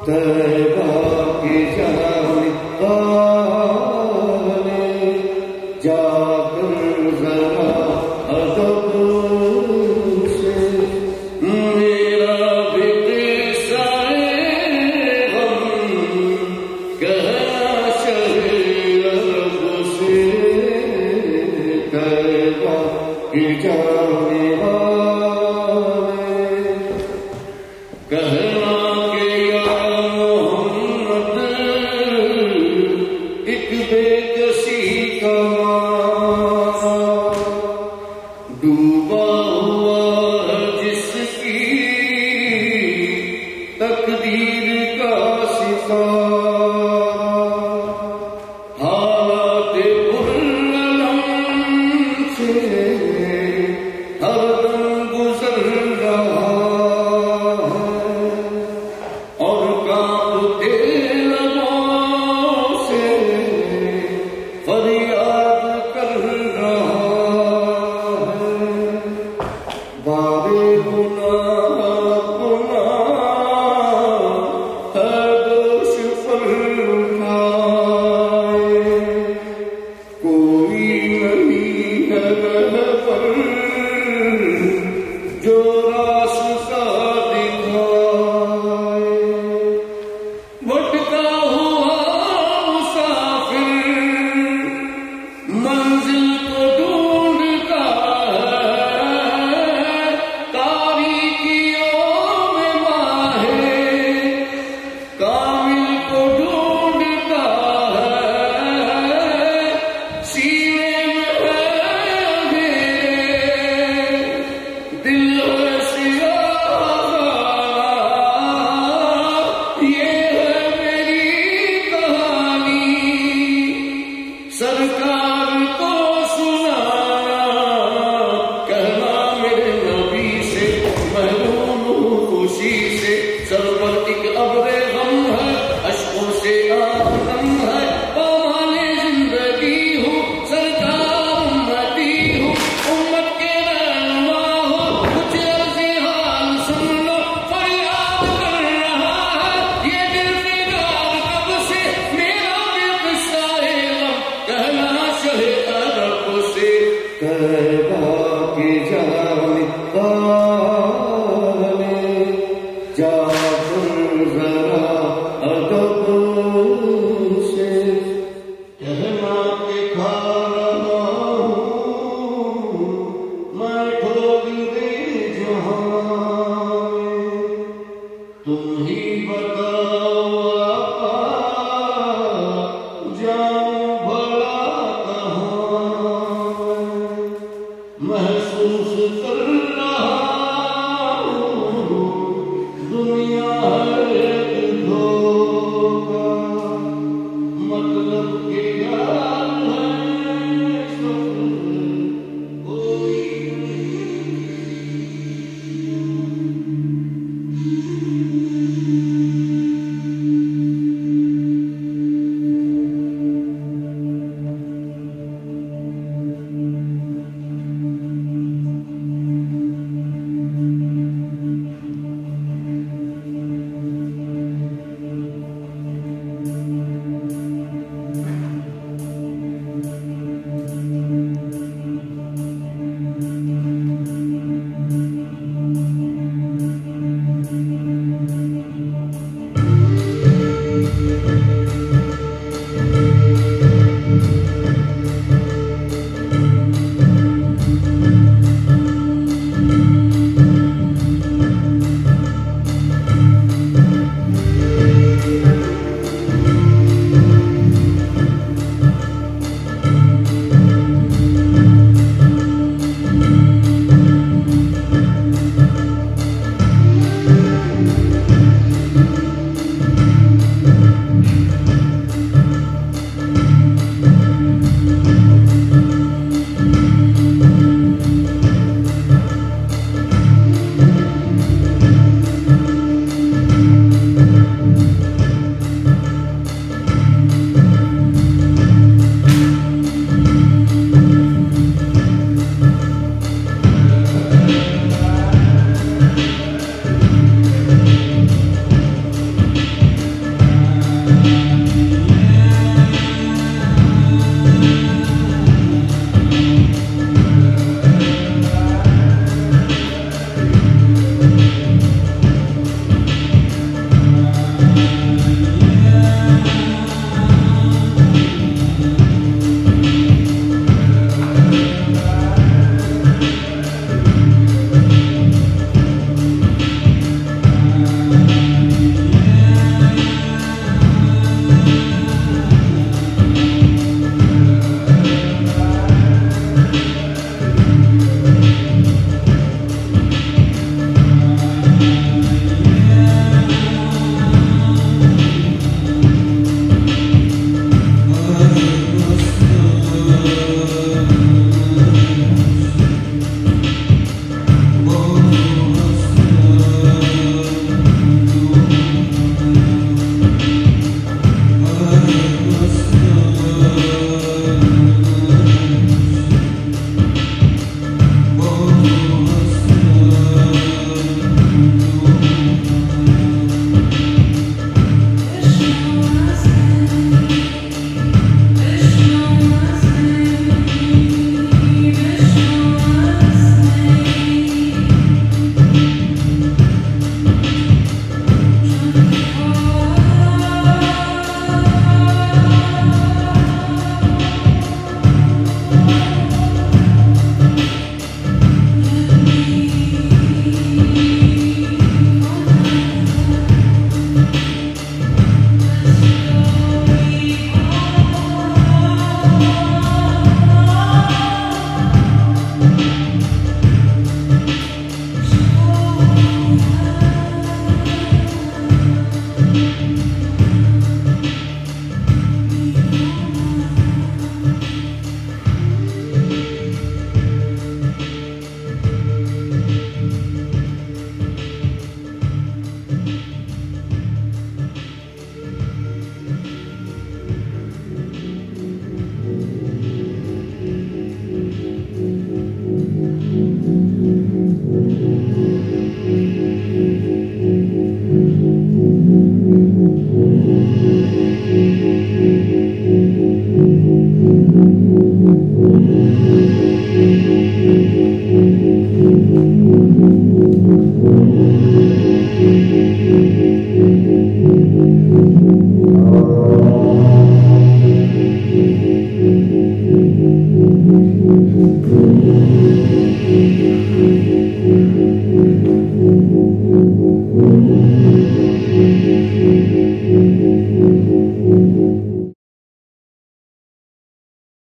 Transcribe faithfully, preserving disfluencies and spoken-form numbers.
तैबा की जाने वाले जाकर जरा अदब से मेरा भी किस्सा गम कहना शरीर से तैबा की जाने वाले कहना डूबा हुआ जिसकी तकदीर का सितारा हालात बुरलम से हरदम गुजर रहा है और कांपते लबों से फरियाद कर रहा बारे गुनाह गुनाह है दोष पर उठाए कोई नहीं है पर जो रास्ता दिखाए भटका हुआ मुसाफिर मंजिल को ढूंढता सरकार को सुनाना कहना मेरे नबी से महरूम हूँ खुशी से सर पर एक अब्रे गम है अश्कों से आदम है पामाने जिंदगी हूँ सरकार उम्मती हूँ उम्मत के रहनुमा हो कुछ अर्ज़े हाल सुन लो फरियाद कर रहा है ये दिल फिगार कब से मेरा भी किस्सा है कहना अरब से तैबा की जाने वाले जाकर जरा अदब से कहना के खा रहा हूँ मैं ठोक दे जहाँ तुम ही